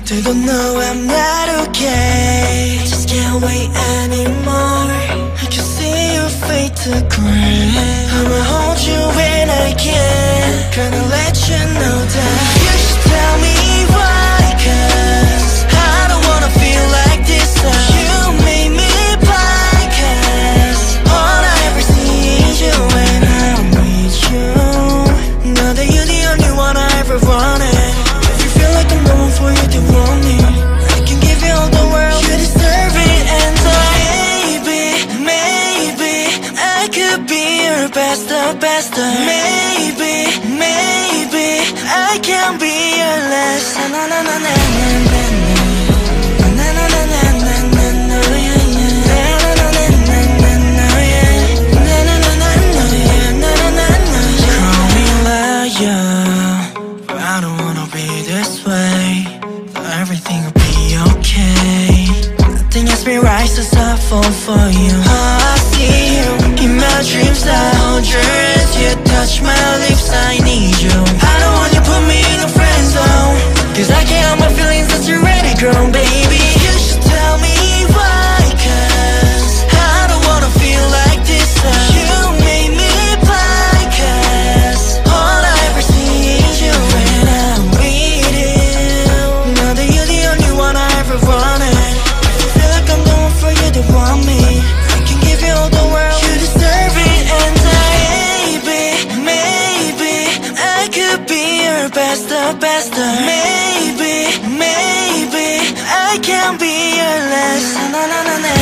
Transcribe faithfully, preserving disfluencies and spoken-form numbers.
They don't know I'm not okay. I just can't wait anymore. I can see your fade to gray. I'ma hold you when I can. Gonna let you know that you should tell me why, 'cause I don't wanna feel like this. You made me blind, 'cause all I ever see is you when I'm with you. Now that you're the only one I ever wanted. If you feel like I'm the one for you, then want me. I can give you all the world, you deserve it. And maybe, maybe I could be your best of best of. Maybe, maybe I can be your last. Na na na na na na na na na na na na na na na yeah yeah. Na na na na na na yeah. Na na na na na yeah. Na na na na yeah. Call me liar, but I don't wanna be this way. Everything will be okay. Nothing has been right since I fall for you. Oh, I see you in my dreams. I hold your hands, you touch my lips. I need you. I don't want you put me in a friend zone, 'cause I can't help my feelings that you're ready grown, baby. You should tell me why, 'cause I don't wanna feel like this. You made me blind, 'cause all I ever see is you when I'm with you. Now that you're the only one I ever wanted. If you feel like I'm the one for you, then want me. I can give you all the world, you deserve it. And maybe, maybe I could be your best of best of. Maybe, maybe I can be your last. Na na na na